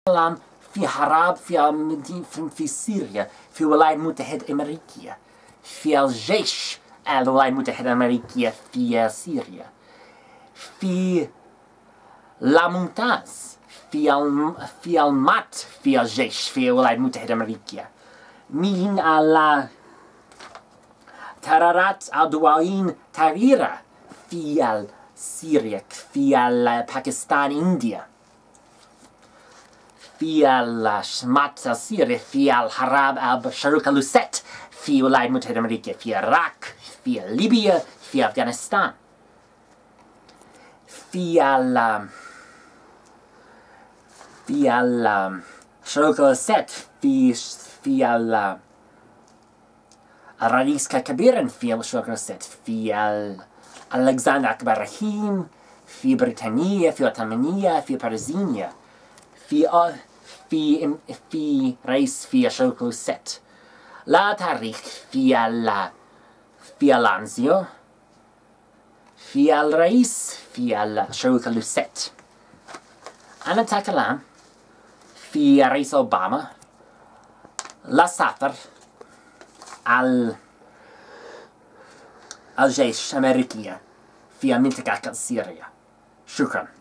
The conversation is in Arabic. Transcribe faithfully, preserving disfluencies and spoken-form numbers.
نتكلم في حرب في في سوريا في الولايات المتحدة الأمريكية، في الجيش الولايات المتحدة الأمريكية في سوريا، في لا ممتاز في الم... في المات في الجيش في الولايات المتحدة الأمريكية. من الترارات الدولين تغيير في سوريا، في باكستان، إنديا، في المات سوريا، في الحرب الشرق الأوسط في الولايات المتحدة الأمريكية، في العراق، في ليبيا، في أفغانستان، في ال في الشرق الأوسط، في في ال الرئيس كبير في الشرق الأوسط، في ألكسندر أكبر رحيم، في بريطانيا، في عثمانية، في بارزينيا، في في في رئيس في الشرق الأوسط. لا تاريخ في ال في الأنزيو، في الرئيس في الشرق الأوسط. أنا أتكلم في رئيس أوباما لا سافر على الجيش الأمريكي في المنطقة السورية. شكرا.